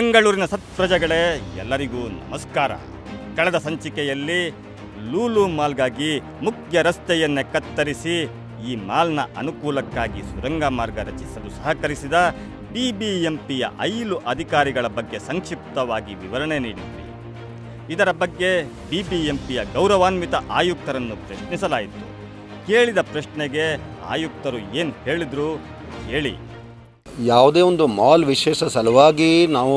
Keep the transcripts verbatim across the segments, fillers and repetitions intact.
ಬೆಂಗಳೂರಿನ ಸತ್ಪ್ರಜೆಗಳೇ ಎಲ್ಲರಿಗೂ ನಮಸ್ಕಾರ. ಕಳೆದ ಸಂಚಿಕೆಯಲ್ಲಿ ಲೂಲು ಮಾಲ್ಗಾಗಿ ಮುಖ್ಯ ರಸ್ತೆಯನ್ನೇ ಕತ್ತರಿಸಿ ಈ ಮಾಲ್ನ ಅನುಕೂಲಕ್ಕಾಗಿ ಸುರಂಗ ಮಾರ್ಗ ರಚಿಸಲು ಸಹಕರಿಸಿದ ಬಿಬಿಎಂಪಿಯ ಐದು ಅಧಿಕಾರಿಗಳ ಬಗ್ಗೆ ಸಂಕ್ಷಿಪ್ತವಾಗಿ ವಿವರಣೆ ನೀಡಿದ್ವಿ. ಇದರ ಬಗ್ಗೆ ಬಿಬಿಎಂಪಿಯ ಗೌರವಾನ್ವಿತ ಆಯುಕ್ತರನ್ನು ಪ್ರಶ್ನಿಸಲಾಯಿತು. ಕೇಳಿದ ಪ್ರಶ್ನೆಗೆ ಆಯುಕ್ತರು ಏನು ಹೇಳಿದ್ರು ಹೇಳಿ. ಯಾವುದೇ ಒಂದು ಮಾಲ್ ವಿಶೇಷ ಸಲುವಾಗಿ ನಾವು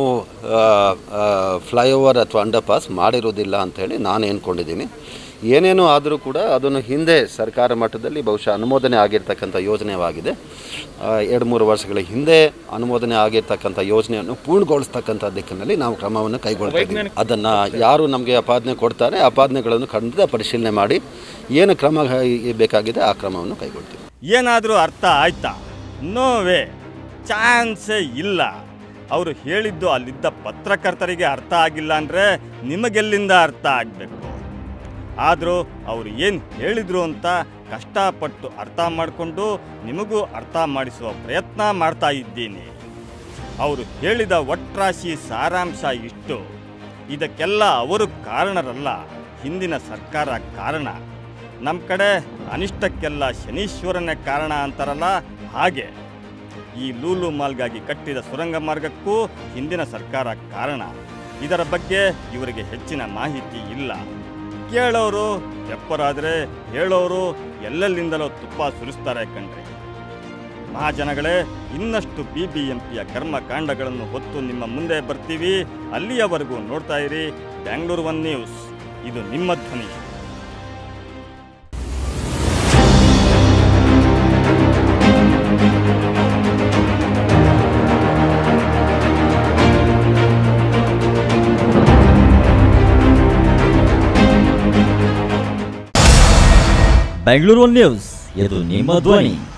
ಫ್ಲೈಓವರ್ ಅಥವಾ ಅಂಡರ್ ಪಾಸ್ ಮಾಡಿರೋದಿಲ್ಲ ಅಂಥೇಳಿ ನಾನು ಅಂದ್ಕೊಂಡಿದ್ದೀನಿ. ಏನೇನು ಆದರೂ ಕೂಡ ಅದನ್ನು ಹಿಂದೆ ಸರ್ಕಾರ ಮಟ್ಟದಲ್ಲಿ ಬಹುಶಃ ಅನುಮೋದನೆ ಆಗಿರ್ತಕ್ಕಂಥ ಯೋಜನೆಯಾಗಿದೆ. ಎರಡು ಮೂರು ವರ್ಷಗಳ ಹಿಂದೆ ಅನುಮೋದನೆ ಆಗಿರ್ತಕ್ಕಂಥ ಯೋಜನೆಯನ್ನು ಪೂರ್ಣಗೊಳಿಸ್ತಕ್ಕಂಥ ದಿಕ್ಕಿನಲ್ಲಿ ನಾವು ಕ್ರಮವನ್ನು ಕೈಗೊಳ್ತೀವಿ. ಅದನ್ನು ಯಾರು ನಮಗೆ ಅಪಾದನೆ ಕೊಡ್ತಾರೆ ಅಪಾದನೆಗಳನ್ನು ಖಂಡಿತ ಪರಿಶೀಲನೆ ಮಾಡಿ ಏನು ಕ್ರಮ ಬೇಕಾಗಿದೆ ಆ ಕ್ರಮವನ್ನು ಕೈಗೊಳ್ತೀವಿ. ಏನಾದರೂ ಅರ್ಥ ಆಯ್ತಾ? ನೋವೇ, ಚಾನ್ಸೇ ಇಲ್ಲ. ಅವರು ಹೇಳಿದ್ದು ಅಲ್ಲಿದ್ದ ಪತ್ರಕರ್ತರಿಗೆ ಅರ್ಥ ಆಗಿಲ್ಲ ಅಂದರೆ ನಿಮಗೆಲ್ಲಿಂದ ಅರ್ಥ ಆಗಬೇಕು? ಆದರೂ ಅವರು ಏನು ಹೇಳಿದರು ಅಂತ ಕಷ್ಟಪಟ್ಟು ಅರ್ಥ ಮಾಡಿಕೊಂಡು ನಿಮಗೂ ಅರ್ಥ ಮಾಡಿಸುವ ಪ್ರಯತ್ನ ಮಾಡ್ತಾ ಇದ್ದೀನಿ. ಅವರು ಹೇಳಿದ ಒಟ್ರಾಶಿ ಸಾರಾಂಶ ಇಷ್ಟು: ಇದಕ್ಕೆಲ್ಲ ಅವರು ಕಾರಣರಲ್ಲ, ಹಿಂದಿನ ಸರ್ಕಾರ ಕಾರಣ. ನಮ್ಮ ಕಡೆ ಅನಿಷ್ಟಕ್ಕೆಲ್ಲ ಶನೀಶ್ವರನೇ ಕಾರಣ ಅಂತಾರಲ್ಲ, ಹಾಗೆ ಈ ಲೂಲು ಮಾಲ್ಗಾಗಿ ಕಟ್ಟಿದ ಸುರಂಗ ಮಾರ್ಗಕ್ಕೂ ಹಿಂದಿನ ಸರ್ಕಾರ ಕಾರಣ. ಇದರ ಬಗ್ಗೆ ಇವರಿಗೆ ಹೆಚ್ಚಿನ ಮಾಹಿತಿ ಇಲ್ಲ. ಕೇಳೋರು ಎಪ್ಪರಾದರೆ ಹೇಳೋರು ಎಲ್ಲೆಲ್ಲಿಂದಲೋ ತುಪ್ಪ ಸುರಿಸ್ತಾರೆ ಕಣ್ರಿ. ಮಹಾಜನಗಳೇ, ಇನ್ನಷ್ಟು ಬಿಬಿಎಂಪಿಯ ಕರ್ಮಕಾಂಡಗಳನ್ನು ಹೊತ್ತು ನಿಮ್ಮ ಮುಂದೆ ಬರ್ತೀವಿ. ಅಲ್ಲಿಯವರೆಗೂ ನೋಡ್ತಾ ಇರಿ ಬೆಂಗಳೂರು ಒನ್ ನ್ಯೂಸ್. ಇದು ನಿಮ್ಮ ಧ್ವನಿ. ಬೆಂಗಳೂರು ಒನ್ ನ್ಯೂಸ್, ಇದು ನಿಮ್ಮ ಧ್ವನಿ.